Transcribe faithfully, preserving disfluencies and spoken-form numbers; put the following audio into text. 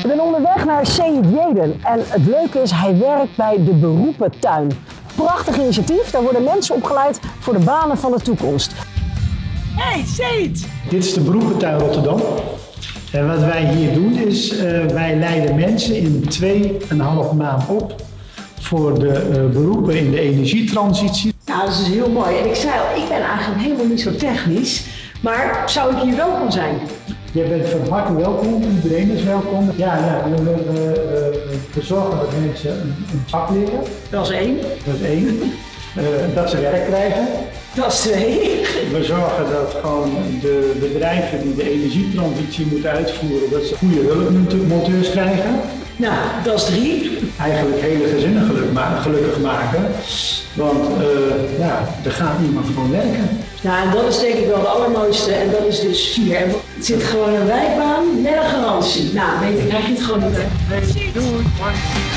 Ik ben onderweg naar Seyit Jeden en het leuke is, hij werkt bij de Beroepentuin. Prachtig initiatief, daar worden mensen opgeleid voor de banen van de toekomst. Hey Seyit! Dit is de Beroepentuin Rotterdam. En wat wij hier doen is, uh, wij leiden mensen in tweeënhalf maand op voor de uh, beroepen in de energietransitie. Nou, dat is heel mooi. En ik zei al, ik ben eigenlijk helemaal niet zo technisch, maar zou ik hier welkom zijn? Je bent van harte welkom, iedereen is welkom. Ja, ja we, we, we, we zorgen dat mensen een, een vak leren. Dat is één. Dat is één. Uh, dat ze werk krijgen. Dat is twee. We zorgen dat gewoon de bedrijven die de energietransitie moeten uitvoeren, dat ze goede hulpmonteurs krijgen. Nou, dat is drie. Eigenlijk hele gezinnen geluk ma gelukkig maken, want uh, ja, er gaat niemand gewoon werken. Ja, en dat is denk ik wel de allermooiste en dat is dus vier. En het zit gewoon een wijkbaan met een garantie. Nou, weet ik, krijg je het gewoon niet. Doei!